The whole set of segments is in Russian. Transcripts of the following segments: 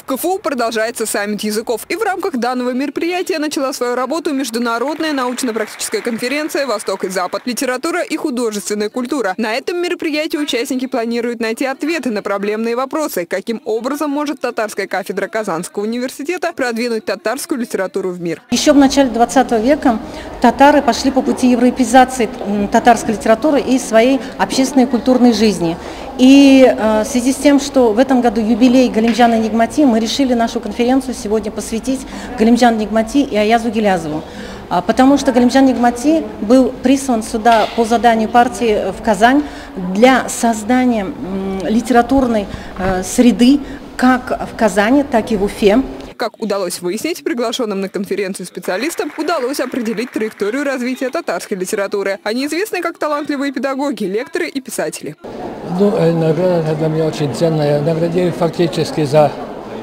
КФУ продолжается саммит языков. И в рамках данного мероприятия начала свою работу международная научно-практическая конференция «Восток и Запад. Литература и художественная культура». На этом мероприятии участники планируют найти ответы на проблемные вопросы. Каким образом может татарская кафедра Казанского университета продвинуть татарскую литературу в мир? Еще в начале 20 века татары пошли по пути европеизации татарской литературы и своей общественной и культурной жизни. И в связи с тем, что в этом году юбилей Галимджана Нигмати, мы решили нашу конференцию сегодня посвятить Галимджану Нигмати и Аязу Гилязову. Потому что Галимджан Нигмати был прислан сюда по заданию партии в Казань для создания литературной среды как в Казани, так и в Уфе. Как удалось выяснить, приглашенным на конференцию специалистам удалось определить траекторию развития татарской литературы. Они известны как талантливые педагоги, лекторы и писатели. Награда для меня очень ценная. Наградили фактически за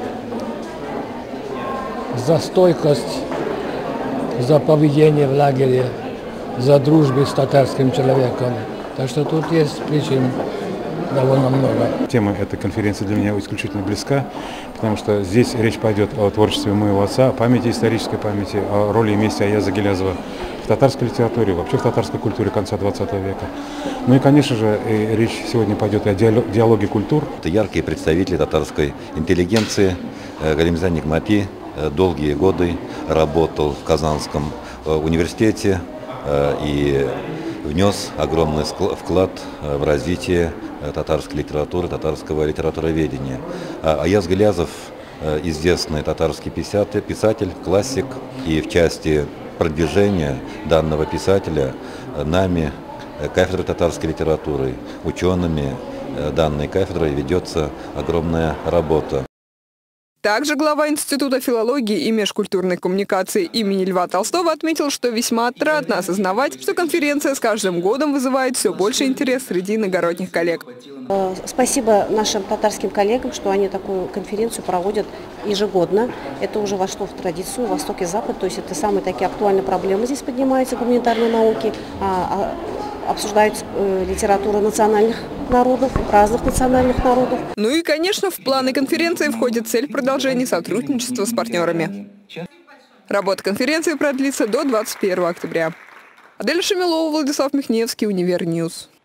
стойкость, за поведение в лагере, за дружбу с татарским человеком. Так что тут есть причин довольно много. Тема этой конференции для меня исключительно близка, потому что здесь речь пойдет о творчестве моего отца, о памяти, исторической памяти, о роли и месте Аяза Гилязова в татарской литературе, вообще в татарской культуре конца 20 века. Ну и, конечно же, речь сегодня пойдет о диалоге культур. Это яркие представители татарской интеллигенции. Галимджан Нигмати долгие годы работал в Казанском университете и внес огромный вклад в развитие татарской литературы, татарского литературоведения. Аяз Гилязов – известный татарский писатель, классик, и в части продвижения данного писателя нами, кафедрой татарской литературы, учеными данной кафедрой ведется огромная работа. Также глава Института филологии и межкультурной коммуникации имени Льва Толстого отметил, что весьма отрадно осознавать, что конференция с каждым годом вызывает все больше интерес среди иногородних коллег. Спасибо нашим татарским коллегам, что они такую конференцию проводят ежегодно. Это уже вошло в традицию «Восток и Запад», то есть это самые такие актуальные проблемы здесь поднимаются, гуманитарные науки, обсуждаются литература национальных народов, разных национальных народов. Ну и, конечно, в планы конференции входит цель продолжения сотрудничества с партнерами. Работа конференции продлится до 21 октября. Адель Шамилова, Владислав Михневский, Универньюз.